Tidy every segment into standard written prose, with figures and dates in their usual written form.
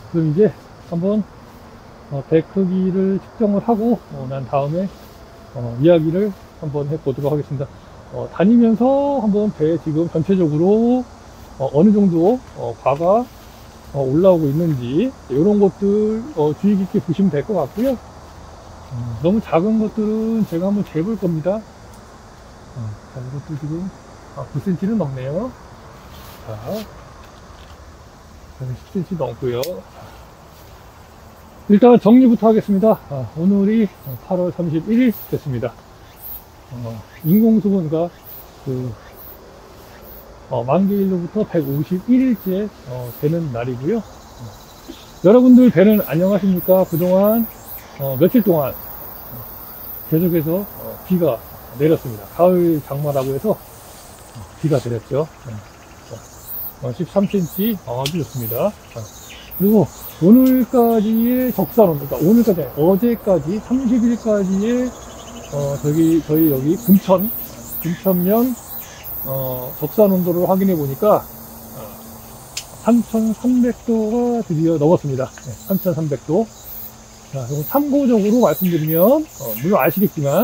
그럼 이제 한번 배 크기를 측정을 하고 난 다음에 이야기를 한번 해보도록 하겠습니다. 다니면서 한번 배 지금 전체적으로 어느 정도 과가 올라오고 있는지 이런 것들 주의 깊게 보시면 될 것 같고요. 너무 작은 것들은 제가 한번 재볼 겁니다. 자, 이것도 지금 9cm는 넘네요. 자, 10cm 넘고요. 일단 정리부터 하겠습니다. 오늘이 8월 31일 됐습니다. 인공수분과 만기일로부터 151일째 되는 날이고요. 여러분들 배는 안녕하십니까? 그동안 며칠 동안 계속해서 비가 내렸습니다. 가을 장마라고 해서 비가 내렸죠. 13cm 아주 좋습니다. 그리고 오늘까지의 적산 온도, 그러니까 오늘까지, 어제까지 30일까지의 저희 여기 금천면 적산 온도를 확인해 보니까 3,300도가 드디어 넘었습니다. 3,300도. 자, 그럼 참고적으로 말씀드리면 물론 아시겠지만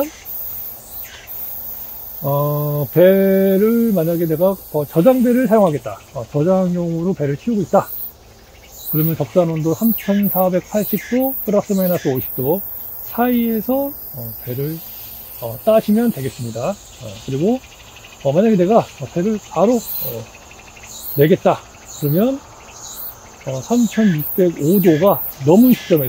배를 만약에 내가 저장배를 사용하겠다, 저장용으로 배를 키우고 있다, 그러면 적산 온도 3,480도 플러스 마이너스 50도 사이에서 배를 따시면 되겠습니다. 그리고 만약에 내가 배를 바로 내겠다 그러면 3,605도가 넘은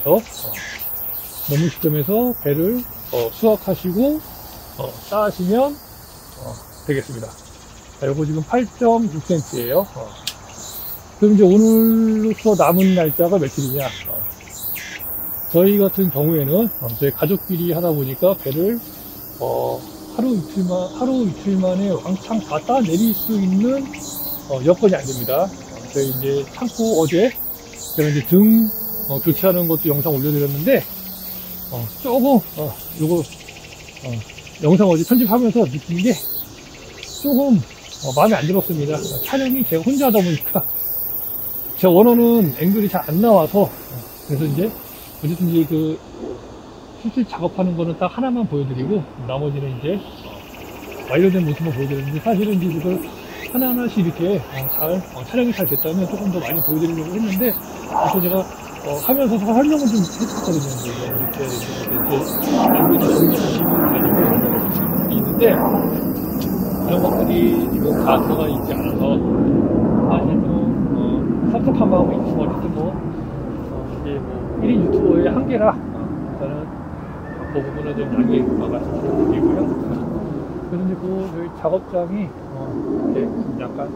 시점에서 배를 수확하시고 따시면 되겠습니다. 자, 요거 지금 8.6cm예요. 그럼 이제 오늘로서 남은 날짜가 며칠이냐? 저희 같은 경우에는 저희 가족끼리 하다 보니까 배를 하루 이틀 만에 왕창 다 따내릴 수 있는 여건이 안 됩니다. 저희 이제 참고 어제 제가 이제 등 교체하는 것도 영상 올려드렸는데 조금 요거 영상 어제 편집하면서 느낀 게 조금 마음에 안 들었습니다. 촬영이 제가 혼자 하다 보니까 제가 원하는 앵글이 잘 안 나와서 그래서 이제 어쨌든 이제 실질 작업하는 거는 딱 하나만 보여드리고 나머지는 이제 완료된 모습만 보여드렸는데, 사실은 이제 이걸 하나하나씩 이렇게 촬영이 잘 됐다면 조금 더 많이 보여드리려고 했는데, 그래서 제가 하면서 설명을 좀 했었거든요. 이렇게 앵글이 보이는 게 있는데 이런 것들이 지금 다 들어가 있지 않아서 사실 좀 섭섭한 마음이 있지만 어쨌든 이게 1인 유튜버의 한계라 저는 그 부분을 좀 양해 말씀드리고요. 그래서 이제 저희 작업장이 이렇게 약간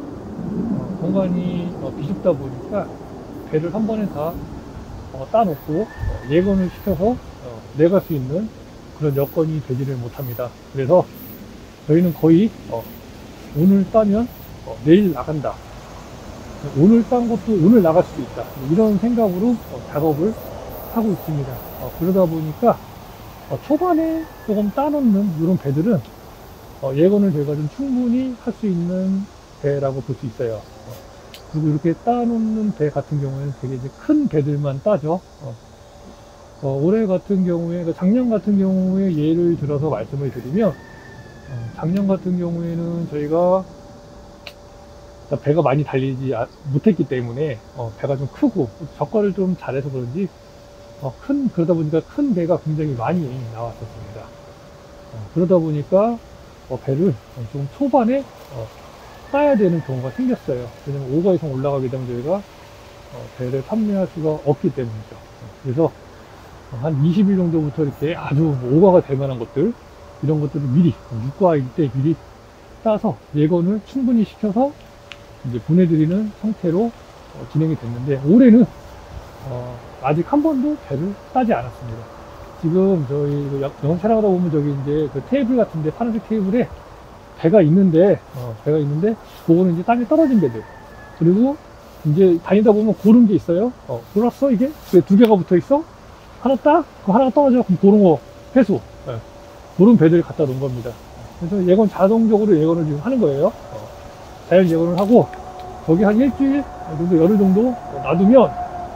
공간이 비좁다 보니까 배를 한 번에 다 따놓고 예건을 시켜서 내갈 수 있는 그런 여건이 되지를 못합니다. 그래서 저희는 거의 오늘 따면 내일 나간다, 오늘 딴 것도 오늘 나갈 수도 있다, 이런 생각으로 작업을 하고 있습니다. 그러다 보니까 초반에 조금 따놓는 이런 배들은 예건을 저희가 좀 충분히 할 수 있는 배라고 볼 수 있어요. 그리고 이렇게 따놓는 배 같은 경우에는 되게 이제 큰 배들만 따죠. 올해 같은 경우에, 작년 같은 경우에 예를 들어서 말씀을 드리면, 작년 같은 경우에는 저희가 배가 많이 달리지 못했기 때문에 배가 좀 크고 적과를 좀 잘해서 그런지 그러다 보니까 큰 배가 굉장히 많이 나왔었습니다. 그러다 보니까 배를 좀 초반에 따야 되는 경우가 생겼어요. 왜냐면 5가 이상 올라가게 되면 저희가 배를 판매할 수가 없기 때문이죠. 그래서 한 20일 정도부터 이렇게 아주 5가가 될 만한 것들, 이런 것들을 미리 6과일 때 미리 따서 예건을 충분히 시켜서 이제 보내드리는 형태로 진행이 됐는데, 올해는 아직 한 번도 배를 따지 않았습니다. 지금 저희 영상 촬영하다 보면 저기 이제 그 테이블 같은데, 파란색 테이블에 배가 있는데 그거는 이제 땅에 떨어진 배들, 그리고 이제 다니다 보면 고른 게 있어요. 골랐어? 이게 왜 두 개가 붙어 있어? 하나 따? 그 하나가 떨어져. 그럼 고른 거 회수. 고른 배들을 갖다 놓은 겁니다. 그래서 예건, 자동적으로 예건을 지금 하는 거예요. 자연 예건을 하고 거기 한 일주일 정도, 열흘 정도 놔두면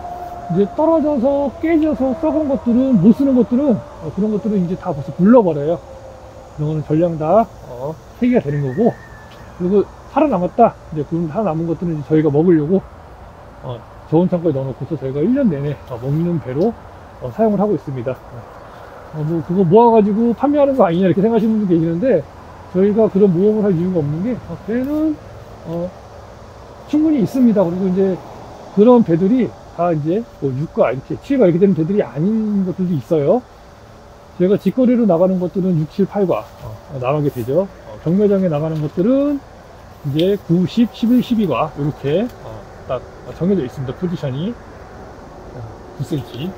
이제 떨어져서 깨져서 썩은 것들은, 못 쓰는 것들은, 그런 것들은 이제 다 벌써 굴러버려요. 그런 거는 전량 다 폐기가 되는 거고, 그리고 살아남았다. 이제 그 살아남은 것들은 이제 저희가 먹으려고 저온 창고에 넣어놓고서 저희가 1년 내내 먹는 배로 사용을 하고 있습니다. 뭐 그거 모아가지고 판매하는 거 아니냐 이렇게 생각하시는 분도 계시는데, 저희가 그런 모험을 할 이유가 없는 게 배는 충분히 있습니다. 그리고 이제 그런 배들이 다 이제 뭐 유가 이렇게 취해가 이렇게 되는 배들이 아닌 것들도 있어요. 저희가 직거래로 나가는 것들은 6, 7, 8과 나가게 되죠. 경매장에 나가는 것들은 이제 9, 10, 11, 12과 이렇게 딱 정해져 있습니다. 포지션이 9cm.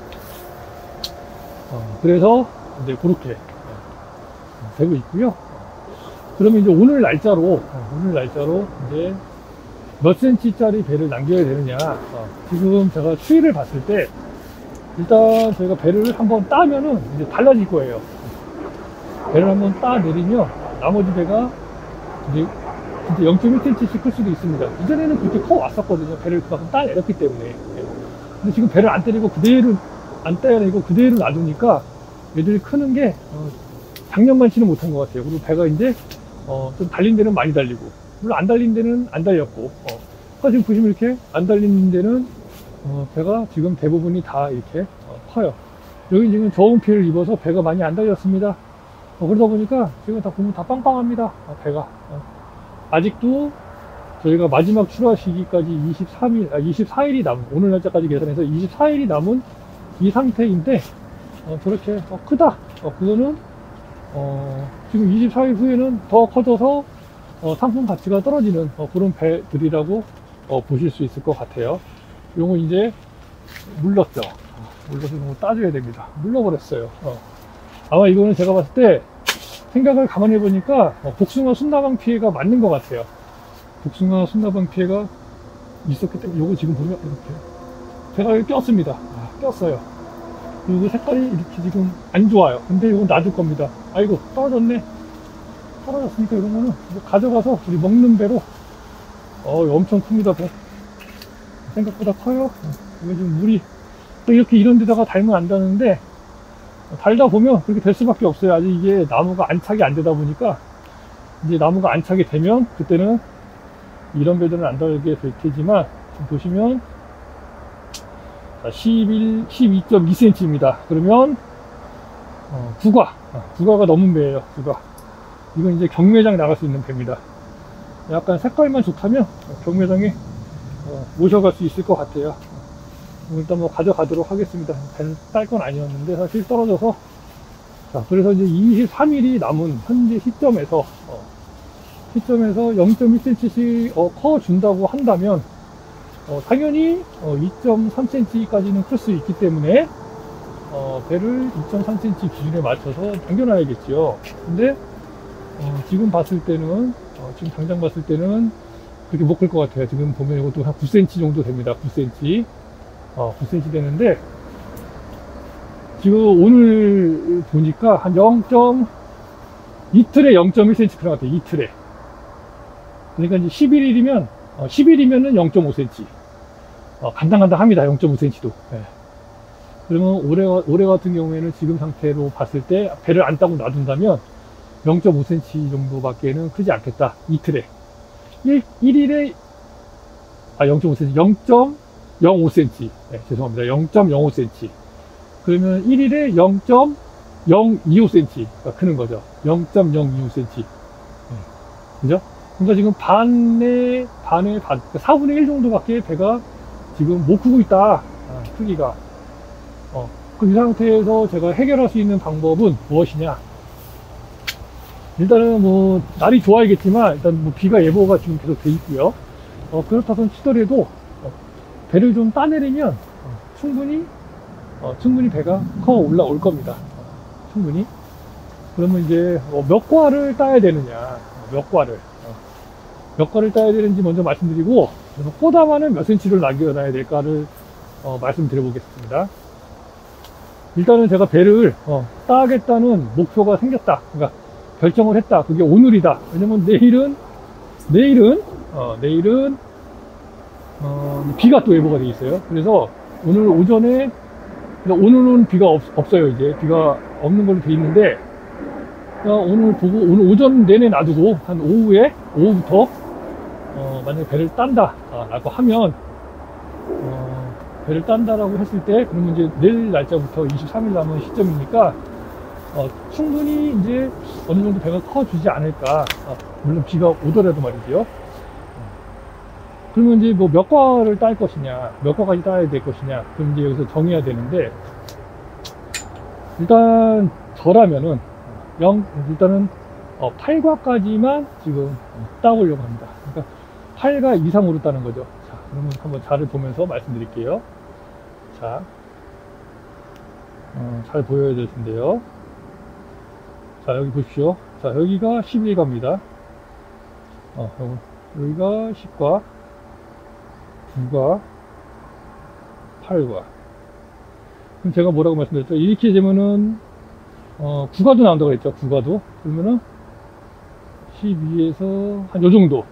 그래서 이제 그렇게 되고 있고요. 그러면 이제 오늘 날짜로 이제 몇 cm짜리 배를 남겨야 되느냐. 지금 제가 추이를 봤을 때 일단 저희가 배를 한번 따면은 이제 달라질 거예요. 배를 한번 따 내리면 나머지 배가 이제 0.1cm씩 클 수도 있습니다. 이전에는 그렇게 커 왔었거든요. 배를 그만큼 따 내렸기 때문에. 근데 지금 배를 안 때리고 그대로 안 따내고 그대로 놔두니까 얘들이 크는 게 작년만치는 못한 것 같아요. 그리고 배가 이제 좀 달린 데는 많이 달리고, 물론 안 달린 데는 안 달렸고, 지금 보시면 이렇게 안 달린 데는 배가 지금 대부분이 다 이렇게 커요. 여기 지금 저온 피해를 입어서 배가 많이 안 달렸습니다. 그러다 보니까 지금 다 보면 다 빵빵합니다. 배가 아직도 저희가 마지막 출하 시기까지 24일이 남은, 오늘 날짜까지 계산해서 24일이 남은 이 상태인데 저렇게 크다. 그거는 지금 24일 후에는 더 커져서 상품 가치가 떨어지는 그런 배들이라고 보실 수 있을 것 같아요. 요거 이제 물렀죠. 물러서 이거 따줘야 됩니다. 물러버렸어요. 아마 이거는 제가 봤을 때 생각을 가만히 해보니까 복숭아 순나방 피해가 맞는 것 같아요. 복숭아 순나방 피해가 있었기 때문에 요거 지금 보면 이렇게 제가 여기 꼈습니다. 꼈어요. 그리고 색깔이 이렇게 지금 안 좋아요. 근데 이건 놔둘 겁니다. 아이고 떨어졌네. 떨어졌으니까 이런 거는 가져가서 우리 먹는 배로 이거 엄청 큽니다. 배 생각보다 커요. 이거 지금 물이 또 이렇게 이런 데다가 달면 안 되는데 달다 보면 그렇게 될 수밖에 없어요. 아직 이게 나무가 안착이 안 되다 보니까 이제 나무가 안착이 되면 그때는 이런 배들은 안 달게 될 테지만 지금 보시면 12.2cm입니다. 그러면 구가가 넘은 배예요. 구가. 이건 이제 경매장 나갈 수 있는 배입니다. 약간 색깔만 좋다면 경매장에 모셔갈 수 있을 것 같아요. 일단 뭐 가져가도록 하겠습니다. 배는 딸 건 아니었는데 사실 떨어져서. 자, 그래서 이제 23일이 남은 현재 시점에서 0.1cm씩 커준다고 한다면 당연히 2.3cm까지는 클 수 있기 때문에 배를 2.3cm 기준에 맞춰서 당겨놔야겠죠. 근데 지금 봤을 때는 지금 당장 봤을 때는 그렇게 못 클 것 같아요. 지금 보면 이것도 한 9cm 정도 됩니다. 9cm 9cm 되는데 지금 오늘 보니까 한 이틀에 0.1cm 그런 것 같아요. 이틀에. 그러니까 이제 10일이면 10일이면은 0.5cm. 간당간당합니다. 0.5cm도. 네. 그러면 올해 같은 경우에는 지금 상태로 봤을 때 배를 안 따고 놔둔다면 0.5cm 정도밖에는 크지 않겠다. 이틀에. 1일에 0.5cm, 0.05cm. 네, 죄송합니다. 0.05cm. 그러면 1일에 0.025cm가 크는 거죠. 0.025cm. 네. 그죠? 그러니까 지금 반의 4분의 1 정도밖에 배가 지금 못 크고 있다. 크기가. 이 상태에서 제가 해결할 수 있는 방법은 무엇이냐? 일단은 뭐 날이 좋아야겠지만 일단 뭐 비가 예보가 지금 계속 돼 있고요. 그렇다고 치더라도 배를 좀 따내리면 충분히 배가 커 올라올 겁니다. 충분히. 그러면 이제 몇 과를 따야 되느냐? 몇 과를 따야 되는지 먼저 말씀드리고, 꼬다마는 몇 cm를 남겨놔야 될까를 말씀드려보겠습니다. 일단은 제가 배를 따겠다는 목표가 생겼다. 그러니까 결정을 했다. 그게 오늘이다. 왜냐면 내일은 비가 또 예보가 되어 있어요. 그래서 오늘 오전에, 그러니까 오늘은 비가 없어요. 이제 비가 없는 걸로 돼 있는데, 오늘 보고 오늘 오전 내내 놔두고 한 오후부터 만약에 배를 딴다 라고 하면, 배를 딴다라고 했을 때, 그러면 이제 내일 날짜부터 23일 남은 시점이니까 충분히 이제 어느 정도 배가 커지지 않을까. 물론 비가 오더라도 말이죠. 그러면 이제 뭐 몇 과를 딸 것이냐, 몇 과까지 따야 될 것이냐, 그럼 이제 여기서 정해야 되는데, 일단 저라면은 일단은 8과까지만 지금 따보려고 합니다. 그러니까 8과 이상으로 따는 거죠. 자, 그러면 한번 자를 보면서 말씀드릴게요. 자, 잘 보여야 될 텐데요. 자, 여기 보십시오. 자, 여기가 11과입니다. 여기가 10과, 9과, 8과. 그럼 제가 뭐라고 말씀드렸죠? 이렇게 되면은, 9과도 나온다고 했죠. 9과도. 그러면은, 12에서 한 요 정도.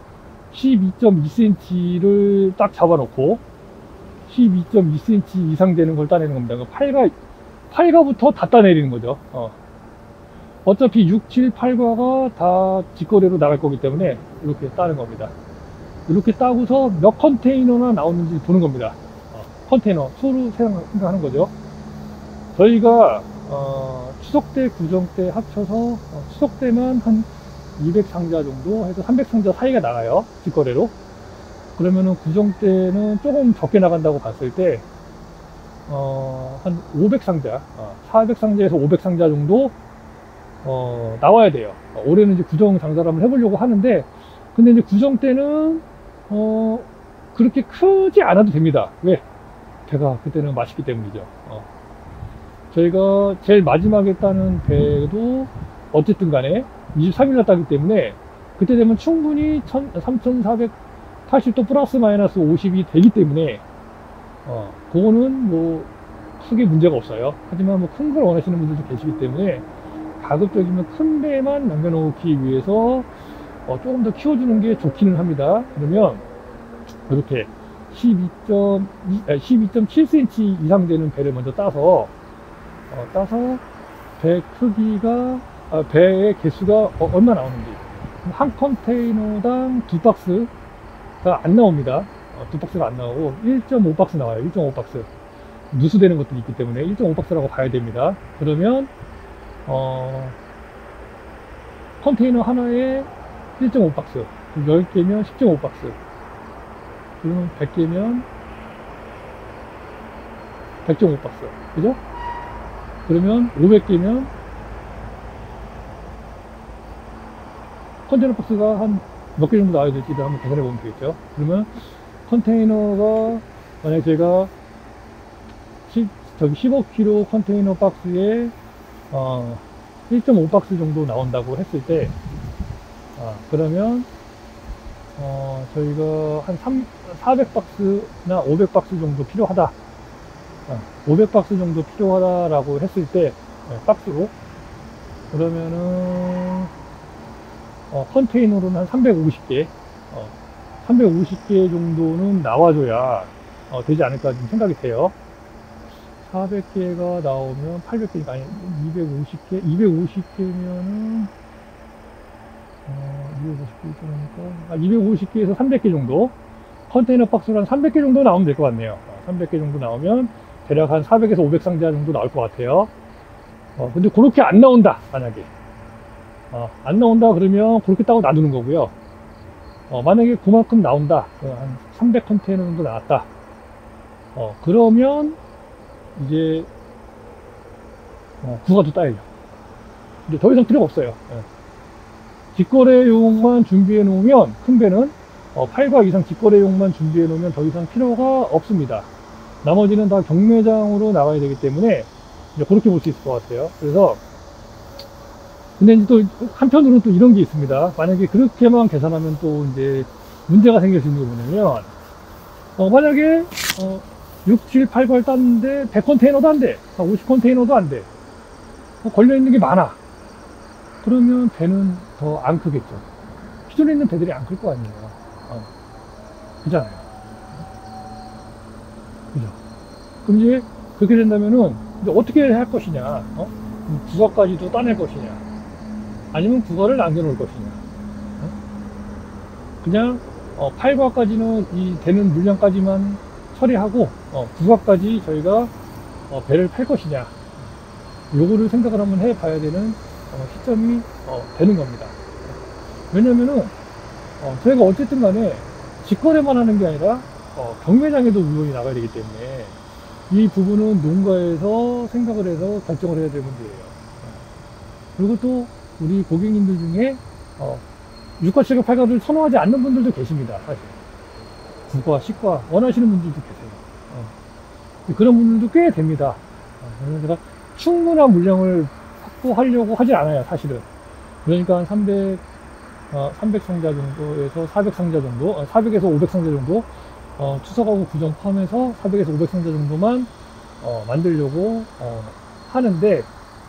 12.2cm를 딱 잡아놓고, 12.2cm 이상 되는 걸 따내는 겁니다. 8과부터 다 따내리는 거죠. 어차피 6, 7, 8과가 다 직거래로 나갈 거기 때문에 이렇게 따는 겁니다. 이렇게 따고서 몇 컨테이너나 나오는지 보는 겁니다. 컨테이너 수로 생각하는 거죠. 저희가 추석 때, 구정 때 합쳐서 추석 때만 한 200상자 정도 해서 300상자 사이가 나가요. 직거래로. 그러면은 구정 때는 조금 적게 나간다고 봤을 때 한 500상자, 400상자에서 500상자 정도 나와야 돼요. 올해는 이제 구정 장사를 한번 해보려고 하는데, 근데 이제 구정 때는 그렇게 크지 않아도 됩니다. 왜? 배가 그때는 맛있기 때문이죠. 저희가 제일 마지막에 따는 배도 어쨌든 간에 23일날 따기 때문에 그때 되면 충분히 3480도 플러스 마이너스 50이 되기 때문에 그거는 뭐 크게 문제가 없어요. 하지만 뭐 큰 걸 원하시는 분들도 계시기 때문에 가급적이면 큰 배만 남겨놓기 위해서 조금 더 키워주는 게 좋기는 합니다. 그러면 이렇게 12.7cm 이상 되는 배를 먼저 따서 배 크기가 배의 개수가 얼마 나오는지, 한 컨테이너당 2박스가 안 나옵니다. 2박스가 안 나오고 1.5박스 나와요. 1.5박스 누수되는 것들이 있기 때문에 1.5박스라고 봐야 됩니다. 그러면 컨테이너 하나에 1.5박스, 10개면 10.5박스, 그러면 100개면 100.5박스, 그죠? 그러면 500개면 컨테이너 박스가 한 몇 개 정도 나와야 될지를 한번 계산해 보면 되겠죠. 그러면 컨테이너가 만약에 제가 15kg 컨테이너 박스에 1.5박스 정도 나온다고 했을 때, 그러면 저희가 한 400박스나 500박스 정도 필요하다, 500박스 정도 필요하다라고 했을 때, 박스로, 그러면은 컨테이너로는 한 350개 350개 정도는 나와줘야 되지 않을까 좀 생각이 돼요. 400개가 나오면 800개니까, 아니 250개면은 250개에서 300개 정도, 컨테이너 박스로 한 300개 정도 나오면 될 것 같네요. 300개 정도 나오면 대략 한 400에서 500상자 정도 나올 것 같아요. 근데 그렇게 안 나온다, 만약에 안 나온다 그러면 그렇게 따고 놔두는 거고요. 만약에 그만큼 나온다, 한 300컨테이너 정도 나왔다, 그러면 이제 구가도 따야죠. 이제 더 이상 필요가 없어요. 직거래용만 준비해 놓으면, 큰 배는 8과 이상 직거래용만 준비해 놓으면 더 이상 필요가 없습니다. 나머지는 다 경매장으로 나가야 되기 때문에 이제 그렇게 볼 수 있을 것 같아요. 그래서 근데 이제 또 한편으로는 또 이런 게 있습니다. 만약에 그렇게만 계산하면 또 이제 문제가 생길 수 있는 게 뭐냐면, 만약에 6, 7, 8걸 땄는데 100컨테이너도 안 돼, 50컨테이너도 안 돼, 걸려있는 게 많아. 그러면 배는 더 안 크겠죠. 기존에 있는 배들이 안 클 거 아니에요. 그잖아요. 그죠? 그럼 이제 그렇게 된다면은 이제 어떻게 할 것이냐, 국어까지도 따낼 것이냐, 아니면 국어를 남겨놓을 것이냐, 그냥 8과까지는 이 되는 물량까지만 처리하고 9과까지 저희가 배를 팔 것이냐, 요거를 생각을 한번 해봐야 되는 시점이 되는 겁니다. 왜냐면은 저희가 어쨌든 간에 직거래만 하는 게 아니라 경매장에도 물건이 나가야 되기 때문에 이 부분은 농가에서 생각을 해서 결정을 해야 될 문제예요. 그리고 또 우리 고객님들 중에 6과, 7과, 8과를 선호하지 않는 분들도 계십니다. 사실 9과, 10과 원하시는 분들도 계세요. 그런 분들도 꽤 됩니다. 그래서 제가 충분한 물량을 확보하려고 하지 않아요, 사실은. 그러니까 한 300상자 정도에서 400상자 정도, 400에서 500상자 정도, 추석하고 구정 포함해서 400에서 500상자 정도만 만들려고 하는데,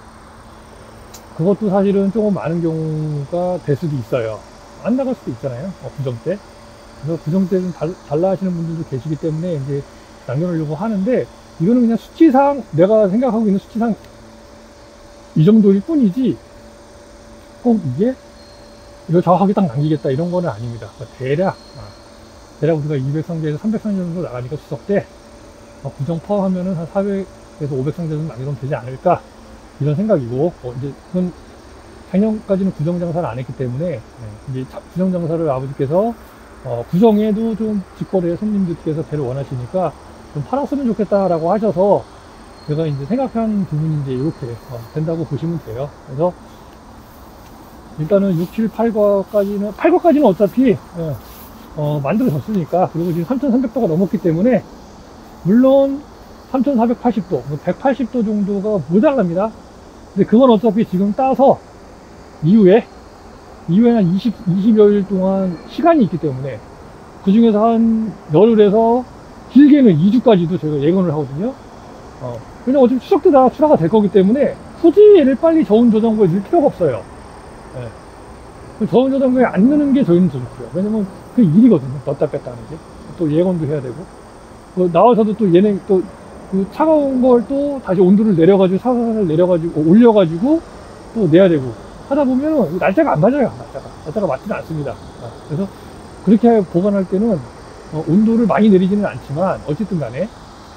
그것도 사실은 조금 많은 경우가 될 수도 있어요. 안 나갈 수도 있잖아요, 구정 때. 그래서 구정 때 좀 달라 하시는 분들도 계시기 때문에 이제 남겨놓으려고 하는데, 이거는 그냥 수치상, 내가 생각하고 있는 수치상 이 정도일 뿐이지, 꼭 이거 정확하게 딱 남기겠다 이런 거는 아닙니다. 대략 우리가 200상자에서 300상자 정도 나가니까 추석 때 구정 포함하면은 한 400에서 500상자 정도 남겨놓으면 되지 않을까 이런 생각이고, 이제 그건 작년까지는 구정 장사를 안 했기 때문에 이제 구정 장사를 아버지께서 구정에도 좀 직거래 손님들께서 배를 원하시니까 좀 팔았으면 좋겠다라고 하셔서 제가 이제 생각한 부분이 이제 이렇게 된다고 보시면 돼요. 그래서 일단은 6, 7, 8과까지는 어차피 만들어졌으니까, 그리고 지금 3300도가 넘었기 때문에 물론 3480도, 180도 정도가 모자랍니다. 근데 그건 어차피 지금 따서 이후에 한 20여일 동안 시간이 있기 때문에, 그 중에서 한 열흘에서 길게는 2주까지도 저희가 예건을 하거든요. 왜냐면 어차피 추석 때 다 출하가 될 거기 때문에 굳이 얘를 빨리 저온 저장고에 넣을 필요가 없어요. 저온 저장고에 안 넣는 게 저희는 더 좋고요. 왜냐면 그 일이거든요. 넣었다 뺐다 하는 게. 또 예건도 해야 되고. 나와서도 또 얘네 또 그 차가운 걸 또 다시 온도를 내려가지고 사살 내려가지고 올려가지고 또 내야 되고 하다 보면은 날짜가 안 맞아요. 날짜가 맞지는 않습니다. 그래서 그렇게 보관할 때는 온도를 많이 내리지는 않지만 어쨌든 간에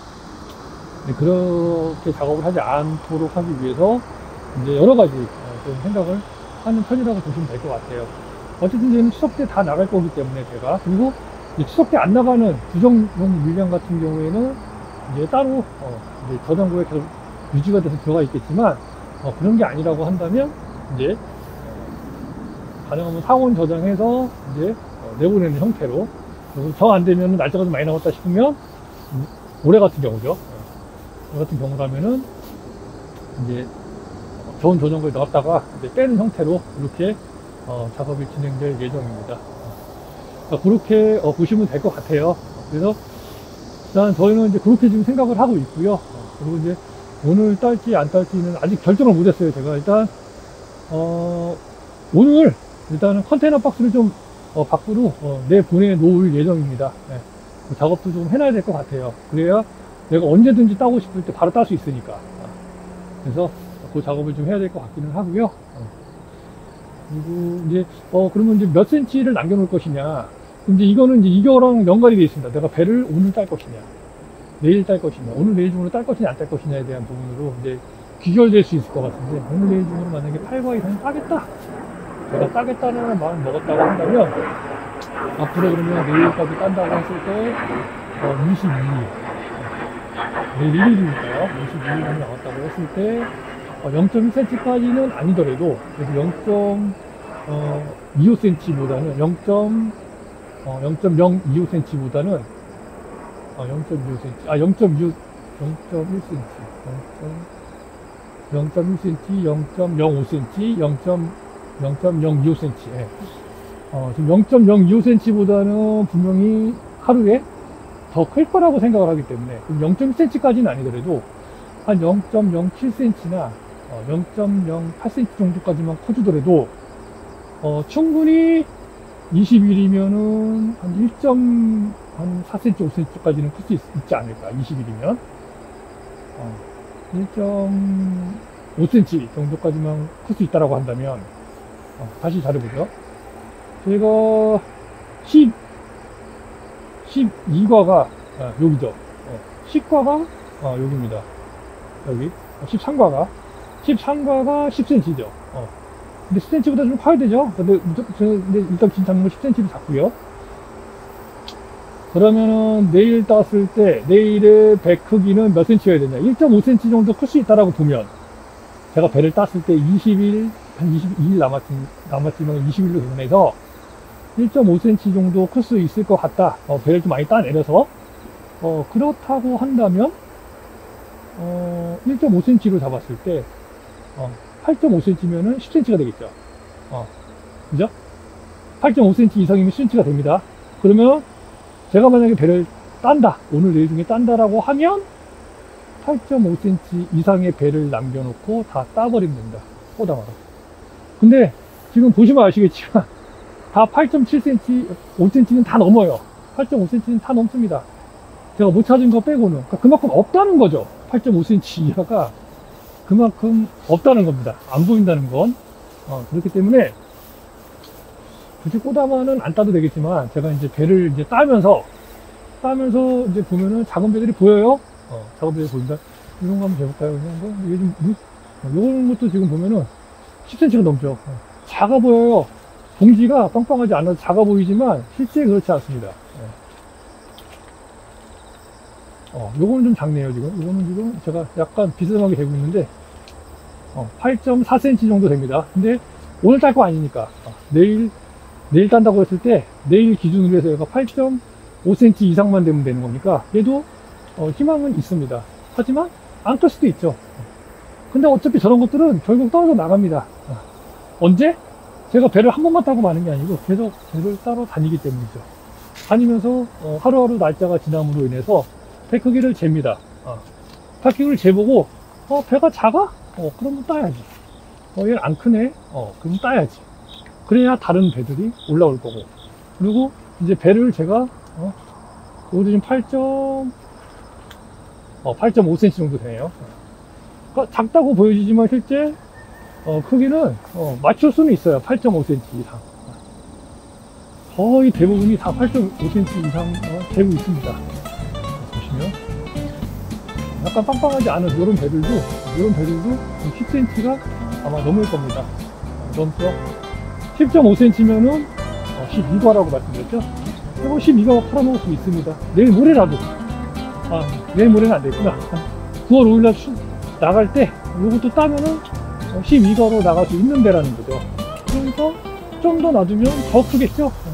그렇게 작업을 하지 않도록 하기 위해서 이제 여러 가지 좀 생각을 하는 편이라고 보시면 될 것 같아요. 어쨌든 저는 추석 때 다 나갈 거기 때문에 제가, 그리고 추석 때 안 나가는 구정용 물량 같은 경우에는 이제 따로 이제 저장고에 계속 유지가 돼서 들어가 있겠지만, 그런 게 아니라고 한다면 이제 가능하면 상온 저장해서 이제 내보내는 형태로, 그리고 정 안 되면 날짜가 좀 많이 남았다 싶으면 올해 같은 경우죠. 올해 같은 경우라면은 이제 저온 저장고에 넣었다가 이제 빼는 형태로 이렇게 작업이 진행될 예정입니다. 그렇게 보시면 될 것 같아요. 그래서 일단 저희는 이제 그렇게 지금 생각을 하고 있고요. 그리고 이제 오늘 딸지 안 딸지는 아직 결정을 못했어요. 제가 일단 오늘 일단은 컨테이너 박스를 좀 밖으로 내보내 놓을 예정입니다. 그 작업도 좀 해놔야 될 것 같아요. 그래야 내가 언제든지 따고 싶을 때 바로 딸 수 있으니까. 그래서 그 작업을 좀 해야 될 것 같기는 하고요. 그리고 이제 그러면 이제 몇 센치를 남겨놓을 것이냐. 이제 이거는 이제 이거랑 연관이 되어 있습니다. 내가 배를 오늘 딸 것이냐, 내일 딸 것이냐, 오늘 내일 중으로 딸 것이냐 안 딸 것이냐에 대한 부분으로 이제 귀결될 수 있을 것 같은데, 오늘 내일 중으로 만약에 8과 이상 따겠다, 제가 따겠다는 마음 먹었다고 한다면 앞으로 그러면 내일까지 딴다고 했을 때 22일, 내일 1일이니까요 22일 정도 나왔다고 했을 때 0.1cm까지는 아니더라도, 그래서 0.25cm보다는 0.025cm보다는 0.25cm, 0.1cm, 0.05cm, 0.025cm. 지금 0.025cm보다는 분명히 하루에 더 클 거라고 생각을 하기 때문에 0.1cm까지는 아니더라도 한 0.07cm나 0.08cm 정도까지만 커주더라도 충분히 20일이면은 한 1.4cm, 5cm까지는 클 수 있지 않을까. 20일이면. 1.5cm 정도까지만 클 수 있다라고 한다면, 다시 잘해보죠. 제가 12과가 여기죠. 10과가 여기입니다. 여기 13과가 10cm죠. 근데 10cm보다 좀 커야 되죠. 근데 일단 잡는 건 10cm로 잡고요. 그러면은 내일 땄을 때 내일의 배 크기는 몇 cm여야 되냐? 1.5cm 정도 클 수 있다라고 보면, 제가 배를 땄을 때 20일, 한 22일 남았지만 20일로 대전해서 1.5cm 정도 클 수 있을 것 같다. 배를 좀 많이 따내려서. 그렇다고 한다면, 1.5cm로 잡았을 때, 8.5cm면은 10cm가 되겠죠. 그죠? 8.5cm 이상이면 10cm가 됩니다. 그러면, 제가 만약에 배를 딴다, 오늘 내일 중에 딴다라고 하면 8.5cm 이상의 배를 남겨놓고 다 따버리면 됩니다. 꼬다마로. 근데 지금 보시면 아시겠지만 다 8.7cm, 5cm는 다 넘어요. 8.5cm는 다 넘습니다. 제가 못 찾은 거 빼고는. 그러니까 그만큼 없다는 거죠. 8.5cm 이하가 그만큼 없다는 겁니다. 안 보인다는 건. 그렇기 때문에 굳이 꼬다마는 안 따도 되겠지만, 제가 이제 배를 이제 따면서 이제 보면은 작은 배들이 보여요. 작은 배들이 보인다. 이런 거 한번 해볼까요? 그냥 요즘 요런 것도 지금 보면은 10cm가 넘죠. 작아 보여요. 봉지가 빵빵하지 않아서 작아 보이지만 실제 그렇지 않습니다. 요거는 좀 작네요. 요거는 지금 제가 약간 비스듬하게 되고 있는데 8.4cm 정도 됩니다. 근데 오늘 딸 거 아니니까 내일 딴다고 했을 때 내일 기준으로 해서 얘가 8.5cm 이상만 되면 되는 거니까 얘도 희망은 있습니다. 하지만 안 클 수도 있죠. 근데 어차피 저런 것들은 결국 떨어져 나갑니다. 언제? 제가 배를 한 번만 타고 마는 게 아니고 계속 배를 따로 다니기 때문이죠. 다니면서 하루하루 날짜가 지남으로 인해서 배 크기를 잽니다. 배 크기를 재보고 배가 작아? 그러면 따야지. 얘는 안 크네? 그럼 따야지. 그래야 다른 배들이 올라올 거고. 그리고 이제 배를 제가 여기도 지금 8.5cm 정도 되네요. 그러니까 작다고 보여지지만 실제 크기는 맞출 수는 있어요. 8.5cm 이상. 거의 대부분이 다 8.5cm 이상 되고 있습니다. 보시면 약간 빵빵하지 않은 이런 배들도 10cm가 아마 넘을 겁니다. 넘죠. 10.5cm면은 12과라고 말씀드렸죠. 그리고 12과 팔아먹을 수 있습니다. 내일 모레라도. 내일 모레는 안 되구나. 9월 5일날 나갈 때 이것도 따면은 12과로 나갈 수 있는 배라는 거죠. 그러니까 좀 더 놔두면 더 크겠죠.